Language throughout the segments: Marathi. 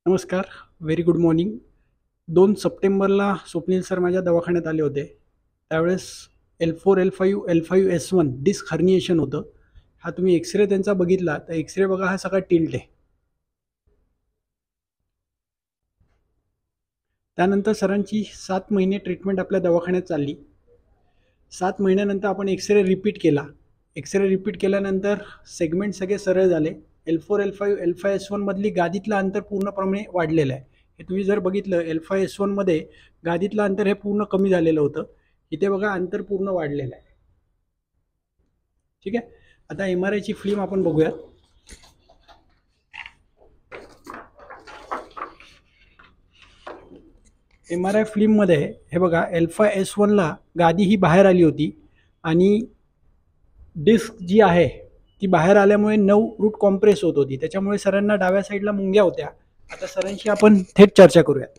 नमस्कार. Very good morning. 2 सप्टेंबरला स्वप्नील सर माझ्या दवाखान्यात आले होते. त्यावेळेस L4 L5 L5S1 disk herniation होतं. हा तुम्ही एक्सरे त्यांचा बघितला तर एक्सरे बघा, हा सगळा टिल्ट आहे. त्यानंतर सरांची 7 महिने ट्रीटमेंट आपल्या दवाखान्यात चालली. 7 महिन्यानंतर आपण एक्सरे रिपीट केला. एक्सरे रिपीट केल्यानंतर सेगमेंट सगळे सरळ झाले. L4 L5 L5S1 मधली गादीतलं अंतर पूर्णप्रमाणे वाढलेलं आहे. हे तुम्ही जर बघितलं L5S1 मध्ये गादीतलं अंतर हे पूर्ण कमी झालेलं होतं. इथे बघा अंतर पूर्ण वाढलेलं आहे. ठीक आहे. आता MRI ची फिल्म आपण बघूयात. MRI फिल्ममध्ये हे बघा, L5S1 ला गादी ही बाहेर आली होती आणि डिस्क जी आहे ती बाहेर आल्यामुळे 9 रूट कॉम्प्रेस होत होती. त्याच्यामुळे सरांना डाव्या साईडला मुंग्या होत्या. आता सरांशी आपण थेट चर्चा करूयात.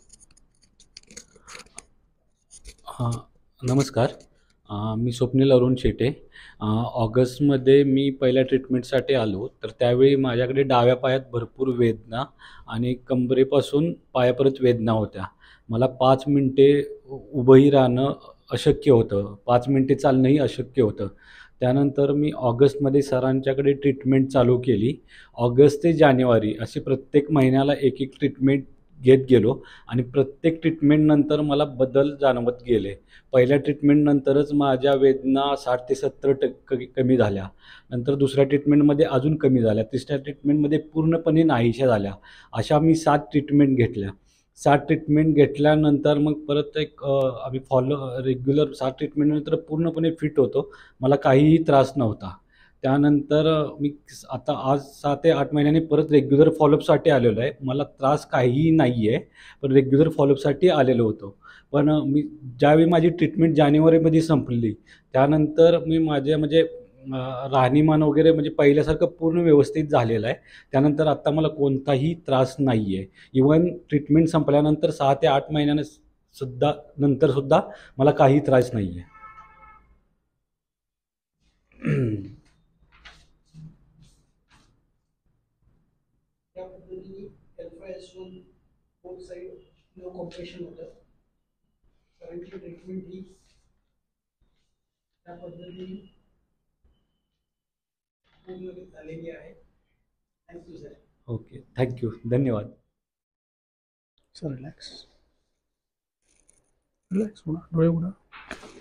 नमस्कार. मी स्वप्नील अरुण शेटे. ऑगस्टमध्ये मी पहिल्या ट्रीटमेंटसाठी आलो, तर त्यावेळी माझ्याकडे डाव्या पायात भरपूर वेदना आणि कंबरेपासून पायापर्यंत वेदना होत्या. मला 5 मिनिटे उभंही राहणं अशक्य होतं. 5 मिनिटे चालणंही अशक्य होतं. त्यानंतर मी ऑगस्टमध्ये सरांच्याकडे ट्रीटमेंट चालू केली. ऑगस्ट ते जानेवारी अशी प्रत्येक महिन्याला एक एक ट्रीटमेंट घेत गेलो आणि प्रत्येक ट्रीटमेंटनंतर मला बदल जाणवत गेले. पहिल्या ट्रीटमेंटनंतरच माझ्या वेदना 60 ते 70% कमी झाल्या. नंतर दुसऱ्या ट्रीटमेंटमध्ये अजून कमी झाल्या. तिसऱ्या ट्रीटमेंटमध्ये पूर्णपणे नाहीशा झाल्या. अशा मी 7 ट्रीटमेंट घेतल्या. 7 ट्रीटमेंट घेतल्यानंतर मग परत आम्ही रेग्युलर 7 ट्रीटमेंटनंतर पूर्णपणे फिट होतो. मला काहीही त्रास नव्हता. त्यानंतर मी आता आज 6 ते 8 महिन्यांनी परत रेग्युलर फॉलोअपसाठी आलेलो आहे. मला त्रास काहीही नाही आहे, पण रेग्युलर फॉलोअपसाठी आलेलो होतो. पण ज्यावेळी माझी ट्रीटमेंट जानेवारीमध्ये संपली, त्यानंतर मी माझ्या म्हणजे राहणीमान वगैरे म्हणजे पहिल्यासारखं पूर्ण व्यवस्थित झालेलं आहे. त्यानंतर आत्ता मला कोणताही त्रास नाही आहे. इव्हन ट्रीटमेंट संपल्यानंतर 6 ते 8 महिन्यानं नंतरसुद्धा मला काही त्रास नाही आहे. त्या पद्धतीने L5S1 both side no compression होतं. सरांची ट्रीटमेंट ही त्या पद्धतीने पूर्ण झालेली आहे. Thank you sir. ओके, थँक्यू, धन्यवाद. Sir relax. रिलॅक्स होणार, डोळे उघडा.